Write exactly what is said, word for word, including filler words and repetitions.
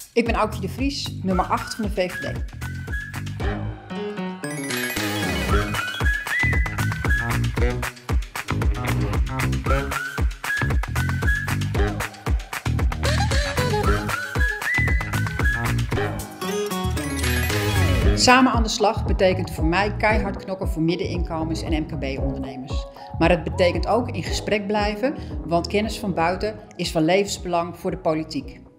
Ik ben Aukje de Vries, nummer acht van de V V D. Samen aan de slag betekent voor mij keihard knokken voor middeninkomens en M K B-ondernemers. Maar het betekent ook in gesprek blijven, want kennis van buiten is van levensbelang voor de politiek.